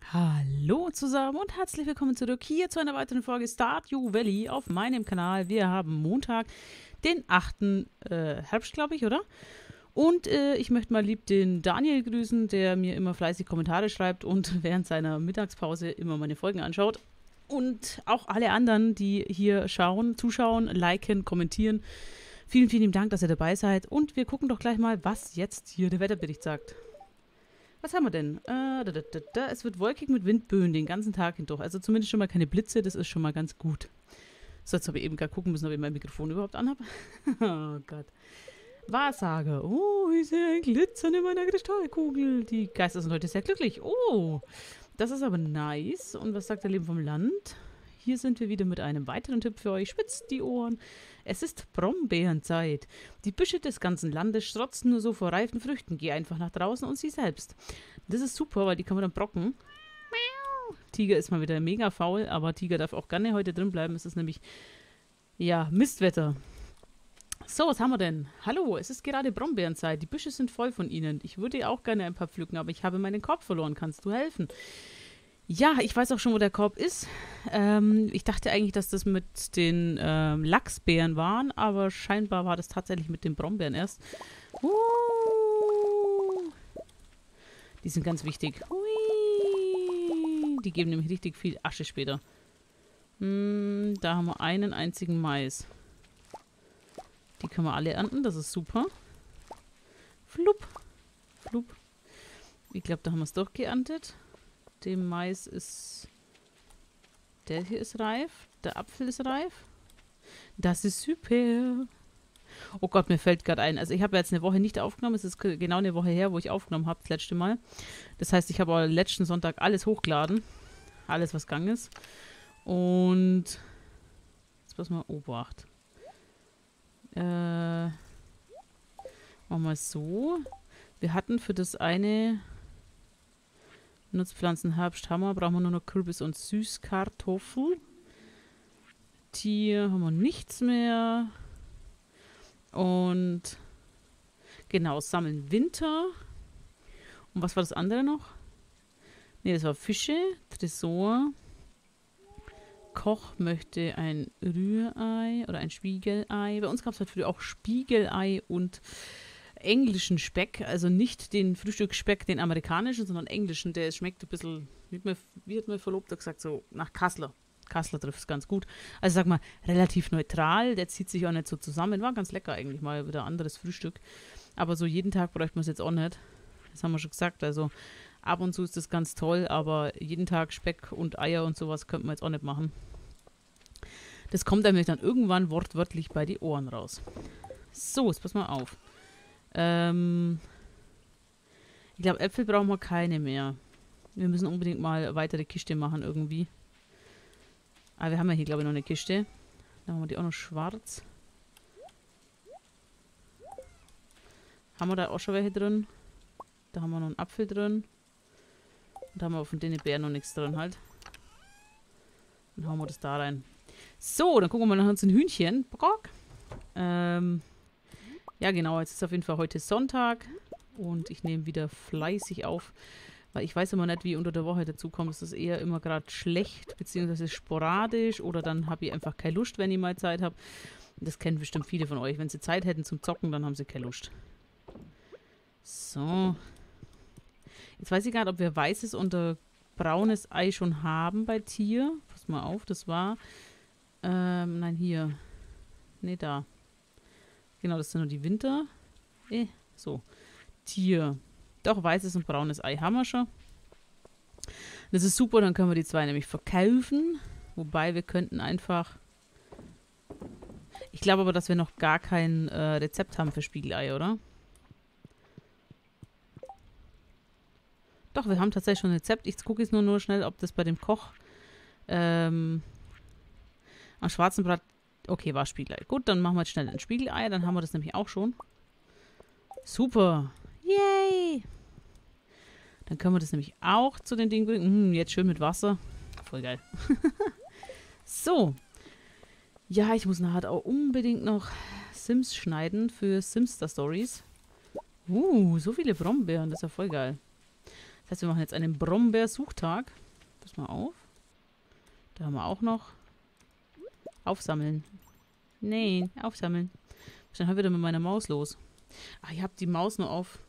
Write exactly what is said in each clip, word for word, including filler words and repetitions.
Hallo zusammen und herzlich willkommen zurück hier zu einer weiteren Folge Stardew Valley auf meinem Kanal. Wir haben Montag, den achten Äh, Herbst, glaube ich, oder? Und äh, ich möchte mal lieb den Daniel grüßen, der mir immer fleißig Kommentare schreibt und während seiner Mittagspause immer meine Folgen anschaut. Und auch alle anderen, die hier schauen, zuschauen, liken, kommentieren. Vielen, vielen Dank, dass ihr dabei seid. Und wir gucken doch gleich mal, was jetzt hier der Wetterbericht sagt. Was haben wir denn? Äh, da, da, da, da. Es wird wolkig mit Windböen den ganzen Tag hindurch. Also zumindest schon mal keine Blitze, das ist schon mal ganz gut. So, jetzt habe ich eben gerade gucken müssen, ob ich mein Mikrofon überhaupt anhabe. Oh Gott. Wahrsager. Oh, ich sehe ein Glitzern in meiner Kristallkugel. Die Geister sind heute sehr glücklich. Oh, das ist aber nice. Und was sagt der Leben vom Land? Hier sind wir wieder mit einem weiteren Tipp für euch. Spitzt die Ohren. Es ist Brombeerenzeit. Die Büsche des ganzen Landes strotzen nur so vor reifen Früchten. Geh einfach nach draußen und sieh selbst. Das ist super, weil die kann man dann brocken. Tiger ist mal wieder mega faul, aber Tiger darf auch gerne heute drin bleiben. Es ist nämlich, ja, Mistwetter. So, was haben wir denn? Hallo, es ist gerade Brombeerenzeit. Die Büsche sind voll von ihnen. Ich würde auch gerne ein paar pflücken, aber ich habe meinen Korb verloren. Kannst du helfen? Ja, ich weiß auch schon, wo der Korb ist. Ähm, ich dachte eigentlich, dass das mit den ähm, Lachsbeeren waren, aber scheinbar war das tatsächlich mit den Brombeeren erst. Uh, die sind ganz wichtig. Hui, die geben nämlich richtig viel Asche später. Hm, da haben wir einen einzigen Mais. Die können wir alle ernten, das ist super. Flup, flup. Ich glaube, da haben wir es doch geerntet. Der Mais ist... Der hier ist reif. Der Apfel ist reif. Das ist super. Oh Gott, mir fällt gerade ein. Also ich habe jetzt eine Woche nicht aufgenommen. Es ist genau eine Woche her, wo ich aufgenommen habe, das letzte Mal. Das heißt, ich habe letzten Sonntag alles hochgeladen. Alles, was gegangen ist. Und... Jetzt pass mal... Obacht. Äh... Machen wir es so. Wir hatten für das eine... Nutzpflanzen Herbst haben wir, brauchen wir nur noch Kürbis und Süßkartoffel. Tier haben wir nichts mehr. Und genau, sammeln Winter. Und was war das andere noch? Ne, das war Fische, Tresor. Koch möchte ein Rührei oder ein Spiegelei. Bei uns gab es halt früher auch Spiegelei und englischen Speck, also nicht den Frühstücksspeck, den amerikanischen, sondern englischen. Der schmeckt ein bisschen, wie hat mein, wie hat mein Verlobter gesagt, so nach Kassler. Kassler trifft es ganz gut. Also sag mal, relativ neutral, der zieht sich auch nicht so zusammen. War ganz lecker eigentlich, mal wieder anderes Frühstück. Aber so jeden Tag bräuchte man es jetzt auch nicht. Das haben wir schon gesagt. Also ab und zu ist das ganz toll, aber jeden Tag Speck und Eier und sowas könnte man jetzt auch nicht machen. Das kommt nämlich dann irgendwann wortwörtlich bei die Ohren raus. So, jetzt pass mal auf. Ähm, ich glaube, Äpfel brauchen wir keine mehr. Wir müssen unbedingt mal eine weitere Kiste machen irgendwie. Aber wir haben ja hier, glaube ich, noch eine Kiste. Dann haben wir die auch noch schwarz. Haben wir da auch schon welche drin? Da haben wir noch einen Apfel drin. Und da haben wir von den Beeren noch nichts drin halt. Dann hauen wir das da rein. So, dann gucken wir mal nach unseren Hühnchen. Brock. Ähm... Ja, genau, jetzt ist auf jeden Fall heute Sonntag und ich nehme wieder fleißig auf, weil ich weiß immer nicht, wie unter der Woche dazu kommt. Es ist eher immer gerade schlecht, beziehungsweise sporadisch oder dann habe ich einfach keine Lust, wenn ich mal Zeit habe. Das kennen bestimmt viele von euch. Wenn sie Zeit hätten zum Zocken, dann haben sie keine Lust. So. Jetzt weiß ich gar nicht, ob wir weißes und braunes Ei schon haben bei Tier. Pass mal auf, das war... Ähm, nein, hier. Ne, da. Genau, das sind nur die Winter. Eh, so. Tier. Doch, weißes und braunes Ei haben wir schon. Das ist super, dann können wir die zwei nämlich verkaufen. Wobei, wir könnten einfach... Ich glaube aber, dass wir noch gar kein äh, Rezept haben für Spiegelei, oder? Doch, wir haben tatsächlich schon ein Rezept. Ich gucke jetzt nur, nur schnell, ob das bei dem Koch ähm, am schwarzen Blatt... Okay, war Spiegelei. Gut, dann machen wir jetzt schnell ein Spiegelei. Dann haben wir das nämlich auch schon. Super. Yay. Dann können wir das nämlich auch zu den Dingen bringen. Hm, jetzt schön mit Wasser. Voll geil. So. Ja, ich muss nachher auch unbedingt noch Sims schneiden für Simster Stories. Uh, so viele Brombeeren. Das ist ja voll geil. Das heißt, wir machen jetzt einen Brombeersuchtag. Pass mal auf. Da haben wir auch noch. Aufsammeln. Nein, aufsammeln. Was ist denn wieder mit meiner Maus los? Ach, ich habe die Maus nur auf.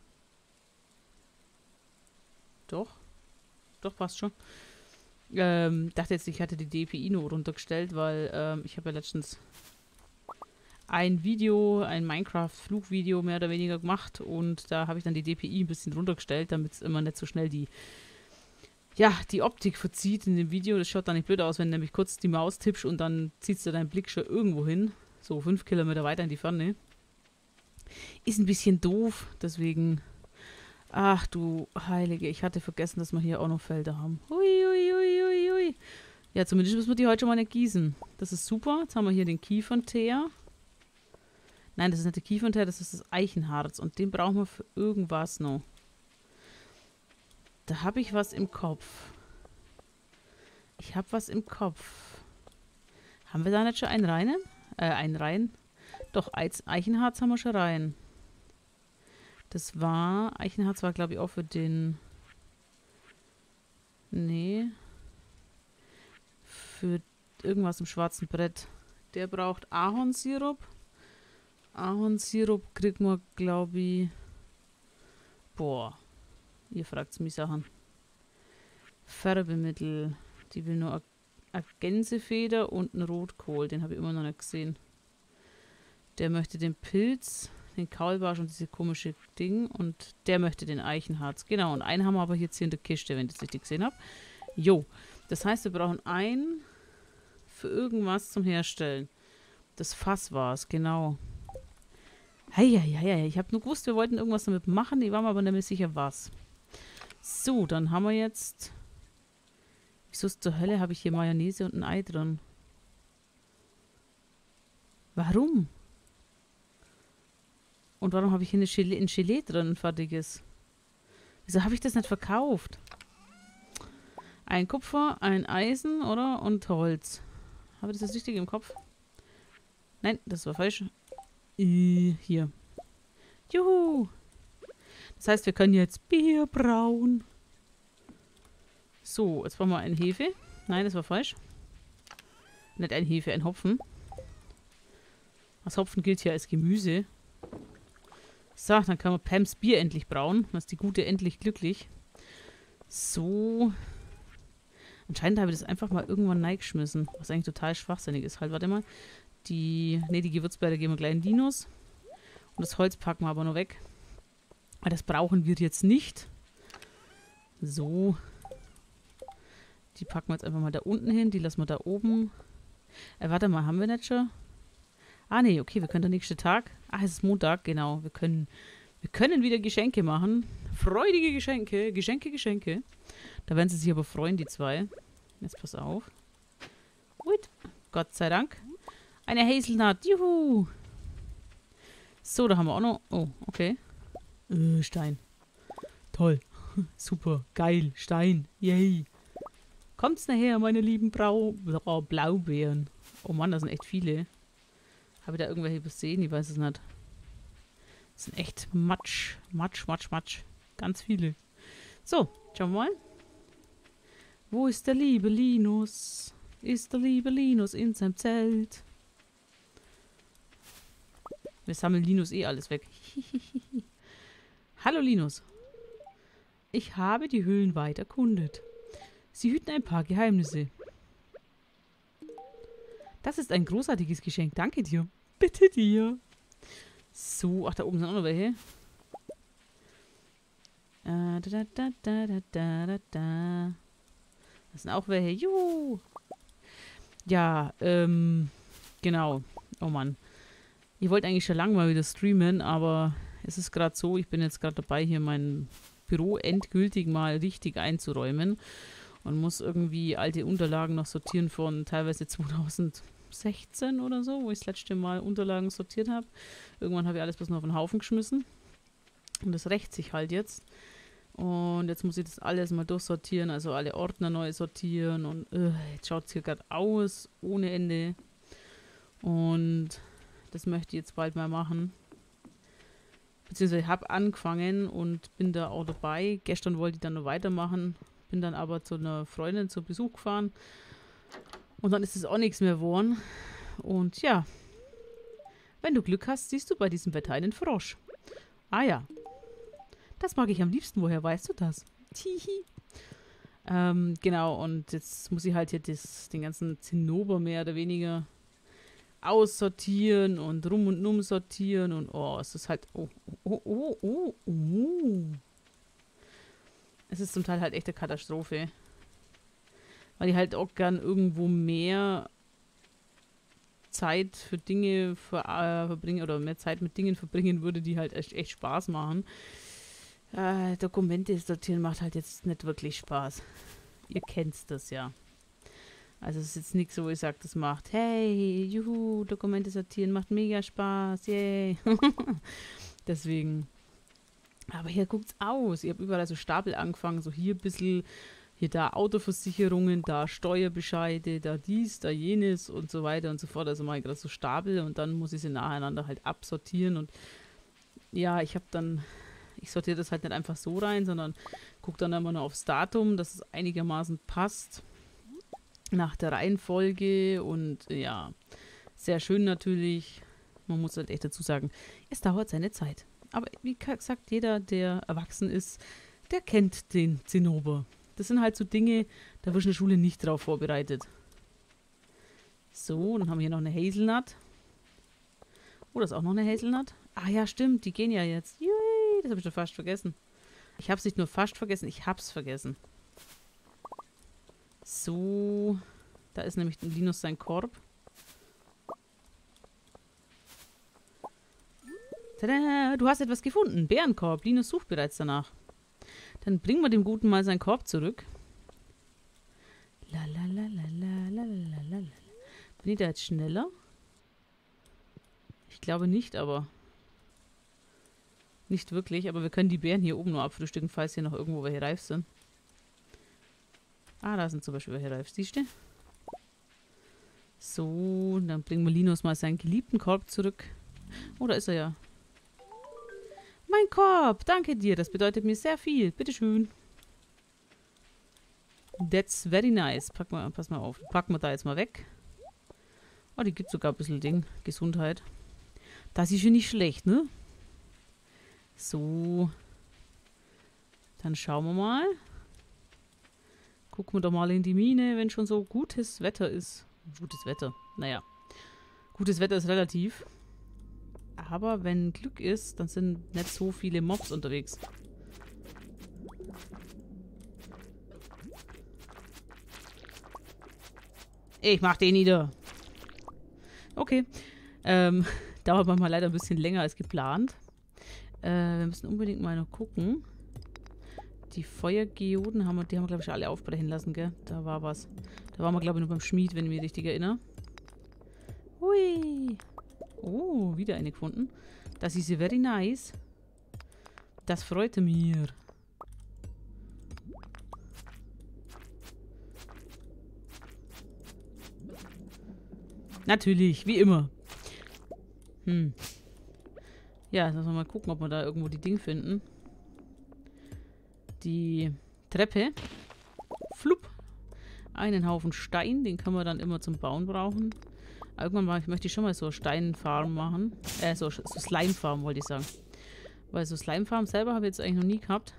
Doch. Doch, passt schon. Ähm, dachte jetzt, ich hatte die D P I nur runtergestellt, weil ähm, ich habe ja letztens ein Video, ein Minecraft-Flugvideo mehr oder weniger gemacht und da habe ich dann die D P I ein bisschen runtergestellt, damit es immer nicht so schnell die ja, die Optik verzieht in dem Video. Das schaut dann nicht blöd aus, wenn du nämlich kurz die Maus tippst und dann ziehst du deinen Blick schon irgendwo hin. So fünf Kilometer weiter in die Ferne. Ist ein bisschen doof, deswegen... Ach du Heilige, ich hatte vergessen, dass wir hier auch noch Felder haben. Hui, hui, hui, hui, hui. Ja, zumindest müssen wir die heute schon mal nicht gießen. Das ist super. Jetzt haben wir hier den Kiefernteer. Nein, das ist nicht der Kiefernteer, das ist das Eichenharz. Und den brauchen wir für irgendwas noch. Da habe ich was im Kopf. Ich habe was im Kopf. Haben wir da nicht schon einen reinen? Äh, einen rein? Doch, Eichenharz haben wir schon rein. Das war... Eichenharz war, glaube ich, auch für den... Nee. Für irgendwas im schwarzen Brett. Der braucht Ahornsirup. Ahornsirup kriegt man, glaube ich... Boah. Ihr fragt mich Sachen. Färbemittel. Die will nur eine Gänsefeder und einen Rotkohl. Den habe ich immer noch nicht gesehen. Der möchte den Pilz, den Kaulbarsch und diese komische Ding. Und der möchte den Eichenharz. Genau, und einen haben wir aber jetzt hier in der Kiste, wenn ich das richtig gesehen habe. Jo. Das heißt, wir brauchen einen für irgendwas zum Herstellen. Das Fass war es, genau. Heieiei, ich habe nur gewusst, wir wollten irgendwas damit machen. Ich war mir aber nicht mehr sicher, was. So, dann haben wir jetzt... Wieso zur Hölle habe ich hier Mayonnaise und ein Ei drin? Warum? Und warum habe ich hier eine Gelee, ein Gelee drin, ein fertiges? Wieso habe ich das nicht verkauft? Ein Kupfer, ein Eisen, oder? Und Holz. Habe ich das richtig im Kopf? Nein, das war falsch. Äh, hier. Juhu! Das heißt, wir können jetzt Bier brauen. So, jetzt brauchen wir ein Hefe. Nein, das war falsch. Nicht ein Hefe, ein Hopfen. Das Hopfen gilt hier als Gemüse. So, dann kann man Pams Bier endlich brauen. Dann ist die Gute endlich glücklich. So. Anscheinend habe ich das einfach mal irgendwann reingeschmissen. Was eigentlich total schwachsinnig ist. Halt, warte mal. Die, ne, die Gewürzbeere geben wir gleich in Dinos. Und das Holz packen wir aber noch weg. Aber das brauchen wir jetzt nicht. So. Die packen wir jetzt einfach mal da unten hin. Die lassen wir da oben. Äh, warte mal, haben wir nicht schon? Ah, nee, okay, wir können der nächste Tag. Ach, es ist Montag, genau. Wir können, wir können wieder Geschenke machen. Freudige Geschenke. Geschenke, Geschenke. Da werden sie sich aber freuen, die zwei. Jetzt pass auf. Gut. Gott sei Dank. Eine Hazelnut. Juhu. So, da haben wir auch noch... Oh, okay. Äh, Stein. Toll. Super. Geil. Stein. Yay. Kommt's nachher, meine lieben Brau Blau Blaubeeren. Oh Mann, das sind echt viele. Habe ich da irgendwelche übersehen? Ich weiß es nicht. Das sind echt Matsch. Matsch, Matsch, Matsch. Ganz viele. So, schauen wir mal. Wo ist der liebe Linus? Ist der liebe Linus in seinem Zelt? Wir sammeln Linus eh alles weg. Hallo Linus. Ich habe die Höhlen weit erkundet. Sie hüten ein paar Geheimnisse. Das ist ein großartiges Geschenk. Danke dir. Bitte dir. So, ach, da oben sind auch noch welche. Äh, da, da, da, da, da, da, da. Das sind auch welche. Juhu. Ja, ähm, genau. Oh Mann. Ich wollte eigentlich schon lange mal wieder streamen, aber es ist gerade so, ich bin jetzt gerade dabei, hier mein Büro endgültig mal richtig einzuräumen und muss irgendwie alte Unterlagen noch sortieren von teilweise zweitausendsechzehn oder so, wo ich das letzte Mal Unterlagen sortiert habe. Irgendwann habe ich alles bloß noch auf den Haufen geschmissen und das rächt sich halt jetzt. Und jetzt muss ich das alles mal durchsortieren, also alle Ordner neu sortieren und äh, jetzt schaut es hier gerade aus, ohne Ende. Und das möchte ich jetzt bald mal machen. Beziehungsweise habe angefangen und bin da auch dabei. Gestern wollte ich dann noch weitermachen. Bin dann aber zu einer Freundin zu Besuch gefahren. Und dann ist es auch nichts mehr geworden. Und ja, wenn du Glück hast, siehst du bei diesem Wetter einen Frosch. Ah ja, das mag ich am liebsten. Woher weißt du das? Tihi. Ähm, genau, und jetzt muss ich halt hier das, den ganzen Zinnober mehr oder weniger aussortieren und rum und um sortieren. Und oh, es ist halt... Oh, oh, oh, oh, oh. Es ist zum Teil halt echt eine Katastrophe. Weil ich halt auch gern irgendwo mehr Zeit für Dinge ver äh, verbringen oder mehr Zeit mit Dingen verbringen würde, die halt echt, echt Spaß machen. Äh, Dokumente sortieren macht halt jetzt nicht wirklich Spaß. Ihr kennt das ja. Also es ist jetzt nichts, wo ich sage, das macht, hey, juhu, Dokumente sortieren macht mega Spaß, yay. Deswegen. Aber hier guckt's aus. Ich habe überall so Stapel angefangen, so hier ein bisschen, hier da Autoversicherungen, da Steuerbescheide, da dies, da jenes und so weiter und so fort. Also mache ich gerade so Stapel und dann muss ich sie nacheinander halt absortieren. Und ja, ich habe dann, ich sortiere das halt nicht einfach so rein, sondern gucke dann immer noch aufs Datum, dass es einigermaßen passt nach der Reihenfolge. Und ja, sehr schön natürlich. Man muss halt echt dazu sagen, es dauert seine Zeit. Aber wie gesagt, jeder, der erwachsen ist, der kennt den Zinnober. Das sind halt so Dinge, da wirst du in der Schule nicht drauf vorbereitet. So, dann haben wir hier noch eine Hazelnut. Oh, das ist auch noch eine Hazelnut. Ah ja, stimmt, die gehen ja jetzt. Yay, das habe ich doch fast vergessen. Ich habe es nicht nur fast vergessen, ich habe es vergessen. So, da ist nämlich Linus sein Korb. Tada, du hast etwas gefunden. Bärenkorb. Linus sucht bereits danach. Dann bringen wir dem Guten mal seinen Korb zurück. La la la la la la la la. Bin ich da jetzt schneller? Ich glaube nicht, aber... Nicht wirklich, aber wir können die Beeren hier oben nur abfrühstücken, falls hier noch irgendwo welche reif sind. Ah, da sind zum Beispiel welche reif. Siehst du? So, dann bringen wir Linus mal seinen geliebten Korb zurück. Oh, da ist er ja. Mein Korb, danke dir, das bedeutet mir sehr viel. Bitteschön. That's very nice. Pack mal, pass mal auf. Packen wir da jetzt mal weg. Oh, die gibt sogar ein bisschen Ding. Gesundheit. Das ist ja nicht schlecht, ne? So. Dann schauen wir mal. Gucken wir doch mal in die Mine, wenn schon so gutes Wetter ist. Gutes Wetter. Naja. Gutes Wetter ist relativ. Aber wenn Glück ist, dann sind nicht so viele Mobs unterwegs. Ich mach den nieder. Okay. Ähm, dauert manchmal leider ein bisschen länger als geplant. Äh, wir müssen unbedingt mal noch gucken. Die Feuergeoden haben wir, die haben wir, glaube ich, alle aufbrechen lassen, gell? Da war was. Da waren wir, glaube ich, nur beim Schmied, wenn ich mich richtig erinnere. Hui. Oh, wieder eine gefunden. Das ist very nice. Das freute mir. Natürlich, wie immer. Hm. Ja, jetzt müssen wir mal gucken, ob wir da irgendwo die Dinge finden. Die Treppe. Flupp. Einen Haufen Stein, den können wir dann immer zum Bauen brauchen. Irgendwann mal, ich möchte schon mal so eine Steinfarm machen. Äh, so, so Slimefarm wollte ich sagen. Weil so Slimefarm selber habe ich jetzt eigentlich noch nie gehabt.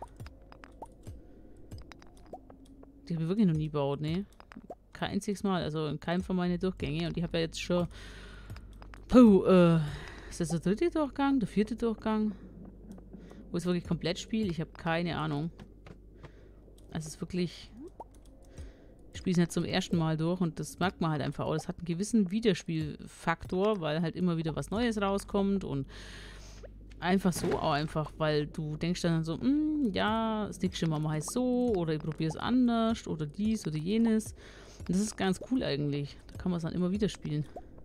Die habe ich wirklich noch nie gebaut, ne? Kein einziges Mal, also in keinem von meinen Durchgängen. Und ich habe ja jetzt schon... Puh, äh... Ist das der dritte Durchgang? Der vierte Durchgang? Wo ich es wirklich komplett spiele? Ich habe keine Ahnung. Also es ist wirklich... Ich spiele es nicht zum ersten Mal durch und das merkt man halt einfach auch. Das hat einen gewissen Wiederspielfaktor, weil halt immer wieder was Neues rauskommt und einfach so auch einfach, weil du denkst dann so, hm, ja, das nächste Mal mache ich es so oder ich probiere es anders oder dies oder jenes. Und das ist ganz cool eigentlich. Da kann man es dann immer wieder spielen.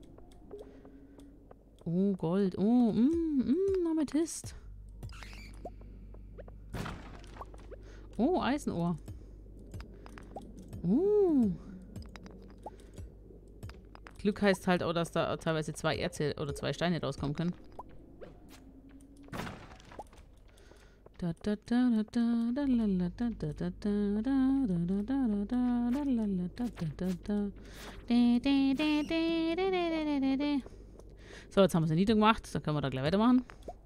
Oh, Gold. Oh, mm, mm, Amethyst. Oh, Eisenohr. Uh. Glück heißt halt auch, dass da teilweise zwei Erze oder zwei Steine rauskommen können. Da, da, da, da, da, la, la, da, da, da, da, da, da, da, da, da, la, la, da, da, da, da. De, de, de, de, de, de, de, de. So, jetzt haben wir es niedergemacht. Dann können wir da gleich weitermachen.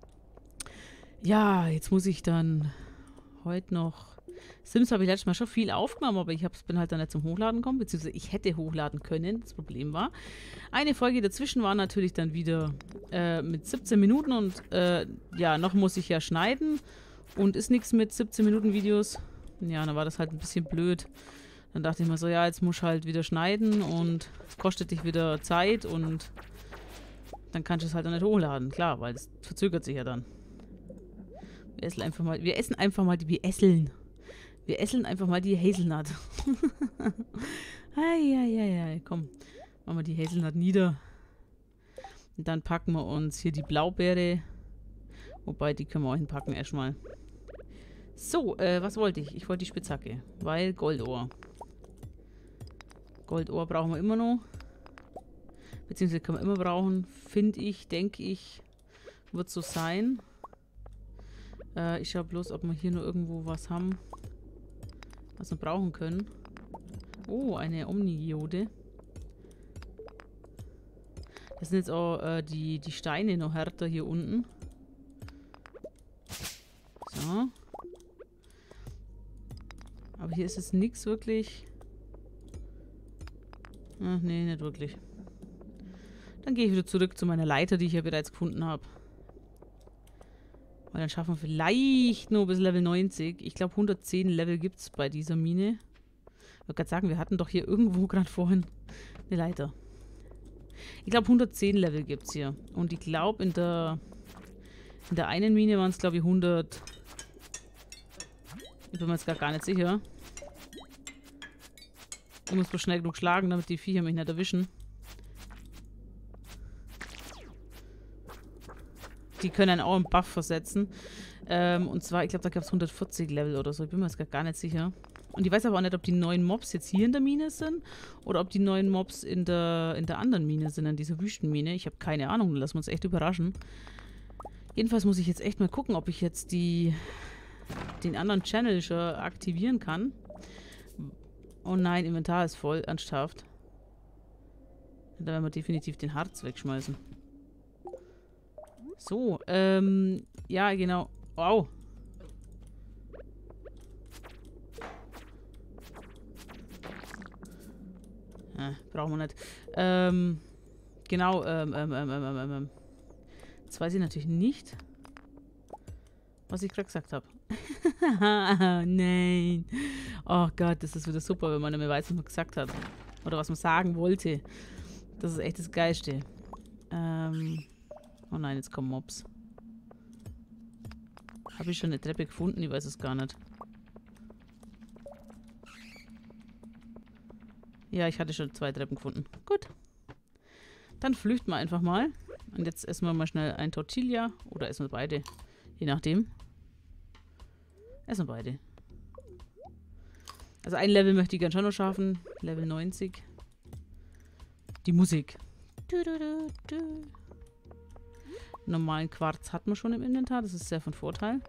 Ja, jetzt muss ich dann heute noch... Sims habe ich letztes Mal schon viel aufgenommen, aber ich hab's, bin halt dann nicht zum Hochladen gekommen, beziehungsweise ich hätte hochladen können. Das Problem war, eine Folge dazwischen war natürlich dann wieder äh, mit siebzehn Minuten und äh, ja, noch muss ich ja schneiden und ist nichts mit siebzehn Minuten Videos. Ja, dann war das halt ein bisschen blöd. Dann dachte ich mir so, ja, jetzt muss ich halt wieder schneiden und es kostet dich wieder Zeit und dann kannst du es halt dann nicht hochladen. Klar, weil es verzögert sich ja dann. Wir essen einfach mal, wir essen einfach mal die, wir esseln. Wir esseln einfach mal die Hazelnut. Eieiei, komm. Machen wir die Hazelnut nieder. Und dann packen wir uns hier die Blaubeere. Wobei, die können wir auch hinpacken erstmal. So, äh, was wollte ich? Ich wollte die Spitzhacke. Weil Goldohr. Goldohr brauchen wir immer noch. Beziehungsweise können wir immer brauchen. Finde ich, denke ich, wird so sein. Äh, ich schaue bloß, ob wir hier nur irgendwo was haben, was wir brauchen können. Oh, eine Omnigiode. Das sind jetzt auch äh, die, die Steine noch härter hier unten. So. Aber hier ist jetzt nichts wirklich. Ach nee, nicht wirklich. Dann gehe ich wieder zurück zu meiner Leiter, die ich ja bereits gefunden habe. Weil dann schaffen wir vielleicht nur bis Level neunzig. Ich glaube, hundertzehn Level gibt es bei dieser Mine. Ich wollte gerade sagen, wir hatten doch hier irgendwo gerade vorhin eine Leiter. Ich glaube, hundertzehn Level gibt es hier. Und ich glaube, in der, in der einen Mine waren es, glaube ich, hundert. Ich bin mir jetzt gar, gar nicht sicher. Ich muss bloß schnell genug schlagen, damit die Viecher mich nicht erwischen. Die können einen auch einen Buff versetzen. Ähm, und zwar, ich glaube, da gab es hundertvierzig Level oder so. Ich bin mir jetzt gar, gar nicht sicher. Und ich weiß aber auch nicht, ob die neuen Mobs jetzt hier in der Mine sind oder ob die neuen Mobs in der, in der anderen Mine sind, in dieser Wüstenmine. Ich habe keine Ahnung, lassen wir uns echt überraschen. Jedenfalls muss ich jetzt echt mal gucken, ob ich jetzt die, den anderen Channel schon aktivieren kann. Oh nein, Inventar ist voll, ernsthaft. Da werden wir definitiv den Harz wegschmeißen. So, ähm, ja, genau. Wow. Ja, brauchen wir nicht. Ähm, genau, ähm, ähm, ähm, ähm, ähm, ähm. Jetzt weiß ich natürlich nicht, was ich gerade gesagt habe. Nein. Oh Gott, das ist wieder super, wenn man nicht mehr weiß, was man gesagt hat. Oder was man sagen wollte. Das ist echt das Geilste. Ähm... Oh nein, jetzt kommen Mobs. Habe ich schon eine Treppe gefunden? Ich weiß es gar nicht. Ja, ich hatte schon zwei Treppen gefunden. Gut. Dann flüchten wir einfach mal. Und jetzt essen wir mal schnell ein Tortilla. Oder essen wir beide. Je nachdem. Essen wir beide. Also ein Level möchte ich gerne schon noch schaffen. Level neunzig. Die Musik. Du, du, du, du. Normalen Quarz hat man schon im Inventar. Das ist sehr von Vorteil.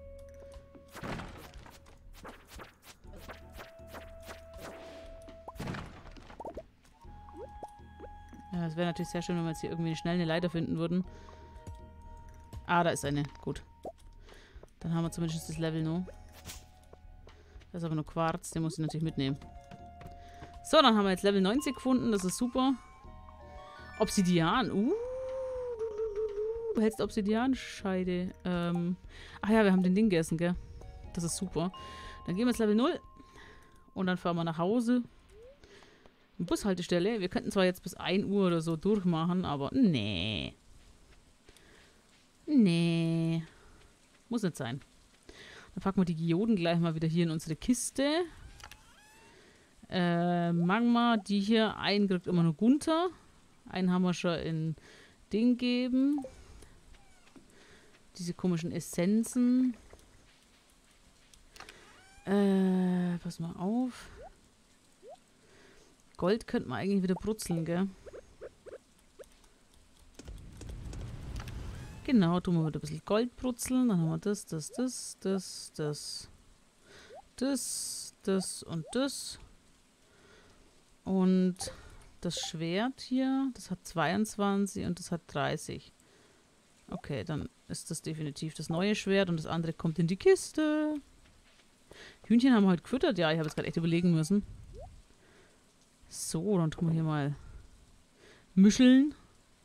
Ja, es wäre natürlich sehr schön, wenn wir jetzt hier irgendwie schnell eine Leiter finden würden. Ah, da ist eine. Gut. Dann haben wir zumindest das Level noch. Da ist aber nur Quarz. Den muss ich natürlich mitnehmen. So, dann haben wir jetzt Level neunzig gefunden. Das ist super. Obsidian. Uh. Du hältst Obsidianscheide. Ähm. Ach ja, wir haben den Ding gegessen, gell? Das ist super. Dann gehen wir jetzt Level null. Und dann fahren wir nach Hause. Bushaltestelle. Wir könnten zwar jetzt bis ein Uhr oder so durchmachen, aber nee. Nee. Muss nicht sein. Dann packen wir die Geoden gleich mal wieder hier in unsere Kiste. Äh, Magma, die hier, einen kriegt immer nur Gunther. Einen haben wir schon in Ding geben. Diese komischen Essenzen. Äh, pass mal auf. Gold könnte man eigentlich wieder brutzeln, gell? Genau, tun wir wieder ein bisschen Gold brutzeln. Dann haben wir das, das, das, das, das, das, das und das. Und das Schwert hier, das hat zweiundzwanzig und das hat dreißig. Okay, dann ist das definitiv das neue Schwert und das andere kommt in die Kiste. Hühnchen haben wir heute gefüttert. Ja, ich habe jetzt gerade echt überlegen müssen. So, dann tun wir hier mal Mischeln.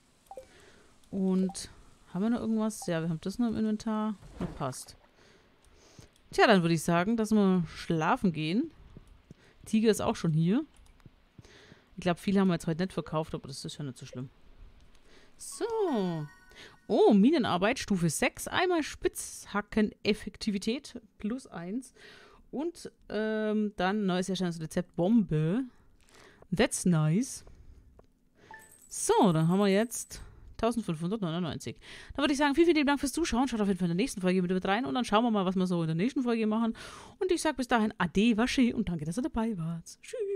Und haben wir noch irgendwas? Ja, wir haben das noch im Inventar. Das passt. Tja, dann würde ich sagen, dass wir schlafen gehen. Tiger ist auch schon hier. Ich glaube, viele haben wir jetzt heute nicht verkauft, aber das ist ja nicht so schlimm. So. Oh, Minenarbeit, Stufe sechs. Einmal Spitzhacken-Effektivität plus eins. Und ähm, dann neues Erscheinungsrezept Bombe. That's nice. So, dann haben wir jetzt eintausendfünfhundertneunundneunzig. Dann würde ich sagen, vielen, vielen Dank fürs Zuschauen. Schaut auf jeden Fall in der nächsten Folge mit rein und dann schauen wir mal, was wir so in der nächsten Folge machen. Und ich sage bis dahin Ade, Wasche und danke, dass ihr dabei wart. Tschüss.